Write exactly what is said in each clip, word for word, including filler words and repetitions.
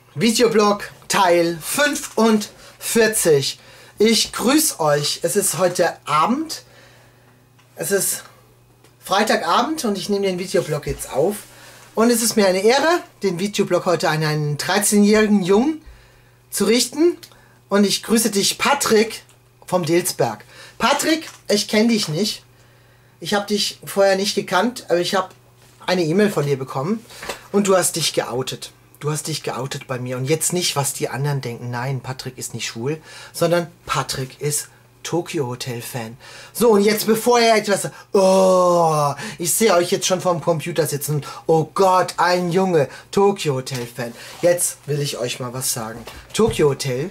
Videoblog Teil fünfundvierzig. Ich grüße euch. Es ist heute Abend. Es ist Freitagabend und ich nehme den Videoblog jetzt auf. Und es ist mir eine Ehre, den Videoblog heute an einen dreizehnjährigen Jungen zu richten. Und ich grüße dich, Patrick vom Delsberg. Patrick, ich kenne dich nicht. Ich habe dich vorher nicht gekannt, aber ich habe eine E-Mail von dir bekommen und du hast dich geoutet. Du hast dich geoutet bei mir und jetzt nicht, was die anderen denken. Nein, Patrick ist nicht schwul, sondern Patrick ist Tokio Hotel Fan. So, und jetzt bevor er etwas... Oh, ich sehe euch jetzt schon vorm Computer sitzen. Oh Gott, ein Junge, Tokio Hotel Fan. Jetzt will ich euch mal was sagen. Tokio Hotel,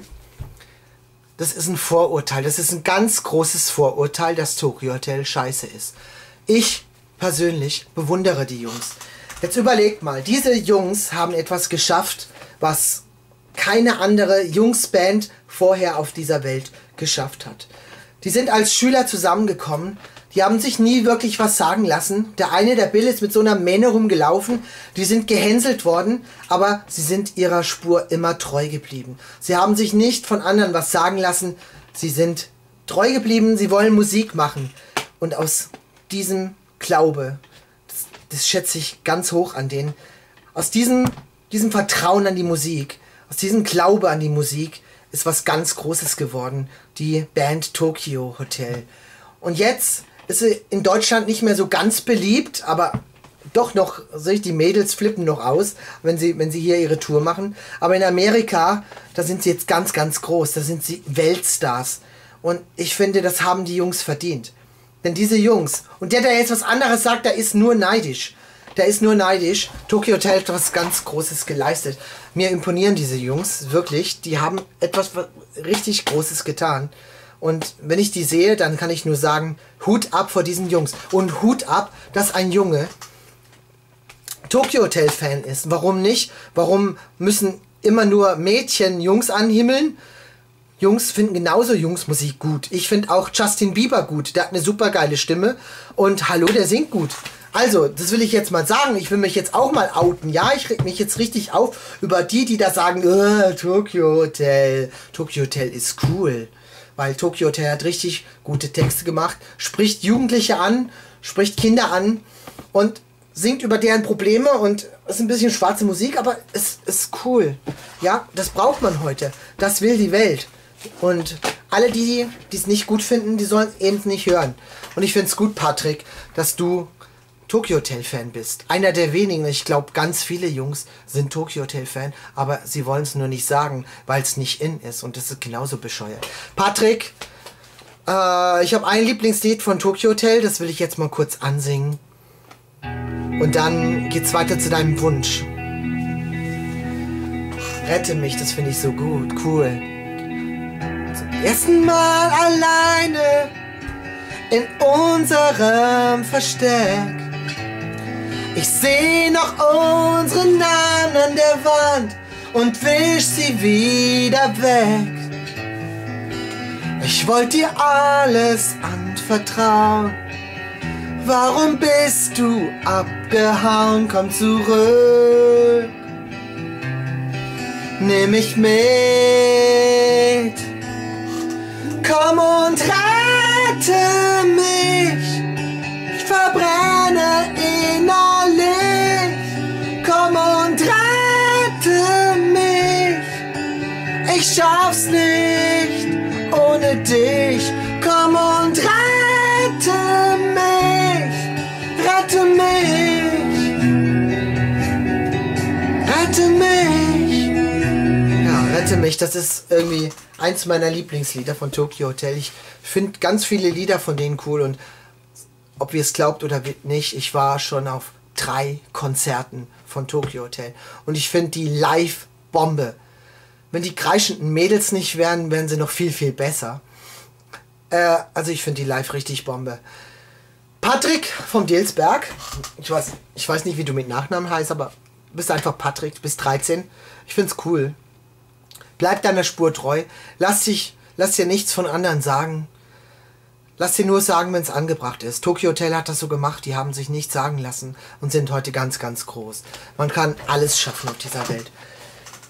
das ist ein Vorurteil. Das ist ein ganz großes Vorurteil, dass Tokio Hotel scheiße ist. Ich persönlich bewundere die Jungs. Jetzt überlegt mal, diese Jungs haben etwas geschafft, was keine andere Jungsband vorher auf dieser Welt geschafft hat. Die sind als Schüler zusammengekommen, die haben sich nie wirklich was sagen lassen. Der eine, der Bill, ist mit so einer Mähne rumgelaufen, die sind gehänselt worden, aber sie sind ihrer Spur immer treu geblieben. Sie haben sich nicht von anderen was sagen lassen, sie sind treu geblieben, sie wollen Musik machen. Und aus diesem Glaube, das, das schätze ich ganz hoch an denen, aus diesem, diesem Vertrauen an die Musik, aus diesem Glaube an die Musik ist was ganz Großes geworden, die Band Tokio Hotel. Und jetzt ist sie in Deutschland nicht mehr so ganz beliebt, aber doch noch, sehe ich, die Mädels flippen noch aus, wenn sie, wenn sie hier ihre Tour machen. Aber in Amerika, da sind sie jetzt ganz, ganz groß, da sind sie Weltstars. Und ich finde, das haben die Jungs verdient. Denn diese Jungs, und der, der jetzt was anderes sagt, der ist nur neidisch. Der ist nur neidisch. Tokio Hotel hat was ganz Großes geleistet. Mir imponieren diese Jungs, wirklich. Die haben etwas richtig Großes getan. Und wenn ich die sehe, dann kann ich nur sagen, Hut ab vor diesen Jungs. Und Hut ab, dass ein Junge Tokio Hotel Fan ist. Warum nicht? Warum müssen immer nur Mädchen Jungs anhimmeln? Jungs finden genauso Jungsmusik gut. Ich finde auch Justin Bieber gut. Der hat eine super geile Stimme. Und hallo, der singt gut. Also, das will ich jetzt mal sagen. Ich will mich jetzt auch mal outen. Ja, ich reg mich jetzt richtig auf über die, die da sagen, oh, Tokio Hotel. Tokio Hotel ist cool. Weil Tokio Hotel hat richtig gute Texte gemacht. Spricht Jugendliche an, spricht Kinder an und singt über deren Probleme und es ist ein bisschen schwarze Musik, aber es ist cool. Ja, das braucht man heute. Das will die Welt. Und alle, die es nicht gut finden, die sollen es eben nicht hören. Und ich finde es gut, Patrick, dass du Tokio Hotel Fan bist. Einer der wenigen, ich glaube, ganz viele Jungs sind Tokio Hotel Fan, aber sie wollen es nur nicht sagen, weil es nicht in ist. Und das ist genauso bescheuert. Patrick, äh, ich habe ein Lieblingslied von Tokio Hotel, das will ich jetzt mal kurz ansingen. Und dann geht's weiter zu deinem Wunsch. Rette mich, das finde ich so gut, cool. Zum ersten Mal alleine in unserem Versteck. Ich seh noch unsere Namen an der Wand und wisch sie wieder weg. Ich wollte dir alles anvertrauen. Warum bist du abgehauen? Komm zurück. Nimm mich mit. Komm und rette mich. Ich verbrenne innerlich. Komm und rette mich. Ich schaff's nicht ohne dich. Komm und rette mich. Rette mich. Rette mich. Ja, rette mich. Das ist irgendwie eins meiner Lieblingslieder von Tokio Hotel. Ich finde ganz viele Lieder von denen cool und ob ihr es glaubt oder nicht, ich war schon auf drei Konzerten von Tokio Hotel. Und ich finde die Live-Bombe. Wenn die kreischenden Mädels nicht wären, wären sie noch viel, viel besser. Äh, also ich finde die live richtig Bombe. Patrick vom Delsberg. Ich weiß, ich weiß nicht, wie du mit Nachnamen heißt, aber du bist einfach Patrick, du bist dreizehn. Ich finde es cool. Bleib deiner Spur treu. Lass dich, lass dir nichts von anderen sagen. Lass dir nur sagen, wenn es angebracht ist. Tokio Hotel hat das so gemacht, die haben sich nichts sagen lassen und sind heute ganz, ganz groß. Man kann alles schaffen auf dieser Welt.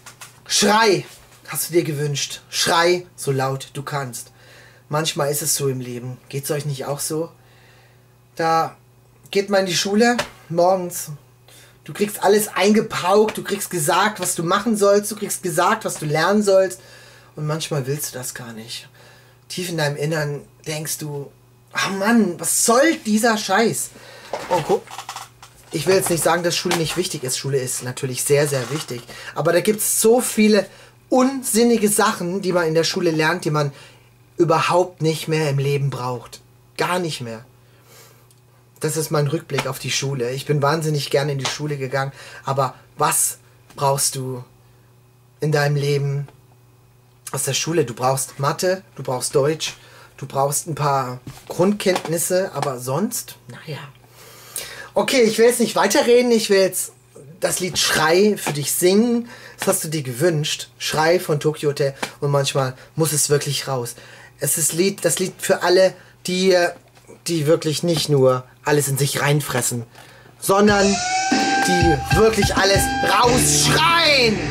Schrei, hast du dir gewünscht. Schrei so laut du kannst. Manchmal ist es so im Leben. Geht es euch nicht auch so? Da geht man in die Schule morgens. Du kriegst alles eingepaukt. Du kriegst gesagt, was du machen sollst. Du kriegst gesagt, was du lernen sollst. Und manchmal willst du das gar nicht. Tief in deinem Innern denkst du, ach Mann, was soll dieser Scheiß? Oh, guck. Ich will jetzt nicht sagen, dass Schule nicht wichtig ist. Schule ist natürlich sehr, sehr wichtig. Aber da gibt es so viele unsinnige Sachen, die man in der Schule lernt, die man überhaupt nicht mehr im Leben braucht. Gar nicht mehr. Das ist mein Rückblick auf die Schule. Ich bin wahnsinnig gerne in die Schule gegangen. Aber was brauchst du in deinem Leben aus der Schule? Du brauchst Mathe, du brauchst Deutsch, du brauchst ein paar Grundkenntnisse, aber sonst, naja. Okay, ich will jetzt nicht weiterreden. Ich will jetzt das Lied Schrei für dich singen. Das hast du dir gewünscht. Schrei von Tokyo Hotel. Und manchmal muss es wirklich raus. Es ist Lied, das Lied für alle, die, die wirklich nicht nur alles in sich reinfressen, sondern die wirklich alles rausschreien.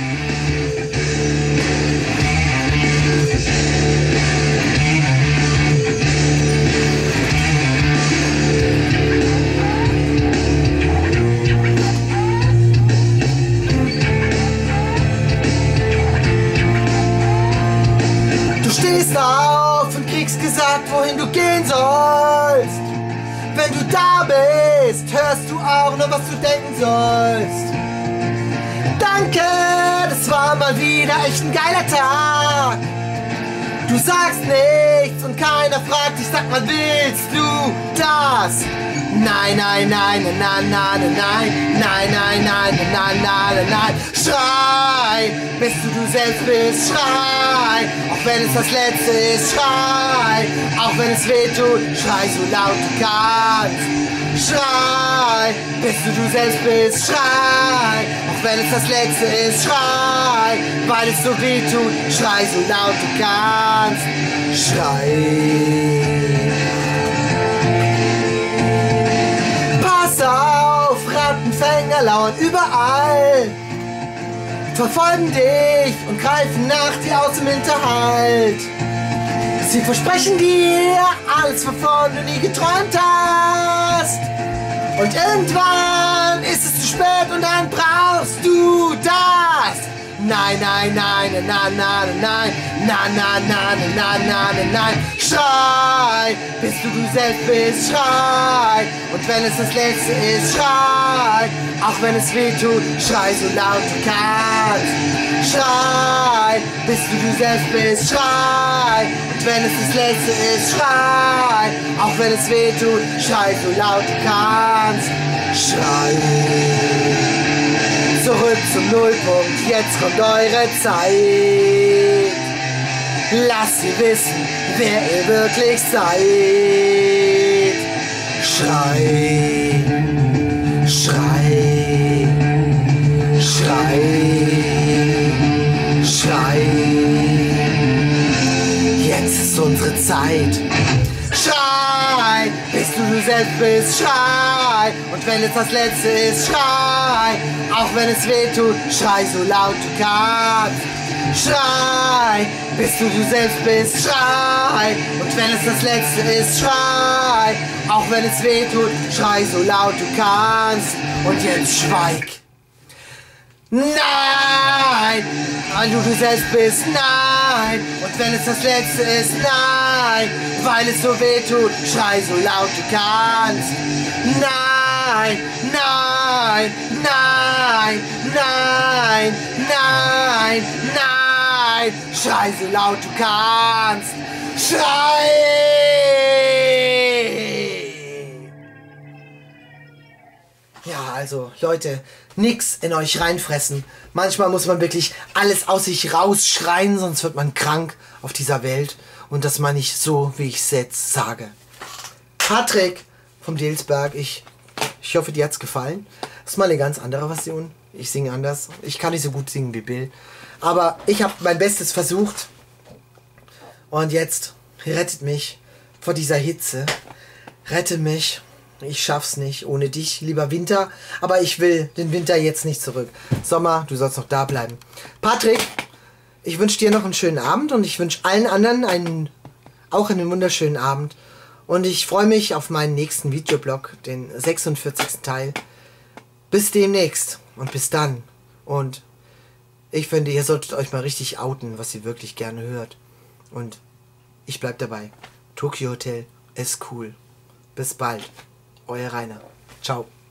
Stehst auf und kriegst gesagt, wohin du gehen sollst. Wenn du da bist, hörst du auch noch, was du denken sollst. Danke, das war mal wieder echt ein geiler Tag. Du sagst nichts und keiner fragt dich, sag mal, willst du das? Nein, nein, nein, nein, nein, nein, nein, nein, nein, nein, nein, nein, nein. Schrei, bis du du selbst bist, schrei, auch wenn es das Letzte ist, schrei, auch wenn es weh tut, schrei so laut du kannst. Schrei, bis du du selbst bist, schrei, auch wenn es das Letzte ist, schrei, weil es so weh tut, schrei so laut du kannst. Schrei. Pass auf, Rattenfänger lauern überall, verfolgen dich und greifen nach dir aus dem Hinterhalt. Sie versprechen dir alles, wovon du nie geträumt hast. Und irgendwann ist es zu spät und dann brauchst du das. Nein, nein, nein, nein, nein, nein, nein, nein, nein, nein, nein, nein. Schrei, bis du du selbst bist, schrei. Und wenn es das Letzte ist, schrei. Auch wenn es weh tut, schrei so laut du kannst. Schrei, bis du du selbst bist, schrei. Und wenn es das Letzte ist, schrei. Auch wenn es weh tut, schrei so laut du kannst. Schrei. Zurück zum Nullpunkt, jetzt kommt eure Zeit. Lasst sie wissen, wer ihr wirklich seid. Schrei, schrei, schrei, schrei. Jetzt ist unsere Zeit. Schrei, bis du du selbst bist, schrei. Und wenn es das Letzte ist, schrei. Auch wenn es weh tut, schrei so laut du kannst. Schrei, bis du du selbst bist, schrei. Und wenn es das Letzte ist, schrei. Auch wenn es weh tut, schrei so laut du kannst. Und jetzt schweig. Nein, weil du du selbst bist, nein. Und wenn es das Letzte ist, nein. Weil es so weh tut, schrei so laut du kannst. Nein, nein, nein, nein, nein, nein. Schrei so laut du kannst. Schrei! Ja, also Leute, nix in euch reinfressen. Manchmal muss man wirklich alles aus sich rausschreien, sonst wird man krank auf dieser Welt. Und das meine ich so, wie ich es jetzt sage. Patrick vom Delsberg, ich, ich hoffe, dir hat's gefallen. Das ist mal eine ganz andere Version. Ich singe anders. Ich kann nicht so gut singen wie Bill. Aber ich habe mein Bestes versucht. Und jetzt rettet mich vor dieser Hitze. Rette mich. Ich schaff's nicht ohne dich, lieber Winter. Aber ich will den Winter jetzt nicht zurück. Sommer, du sollst noch da bleiben. Patrick, ich wünsche dir noch einen schönen Abend und ich wünsche allen anderen einen, auch einen wunderschönen Abend. Und ich freue mich auf meinen nächsten Videoblog, den sechsundvierzigsten Teil. Bis demnächst und bis dann. Und ich finde, ihr solltet euch mal richtig outen, was ihr wirklich gerne hört. Und ich bleib dabei. Tokyo Hotel ist cool. Bis bald. Euer Rainer. Ciao.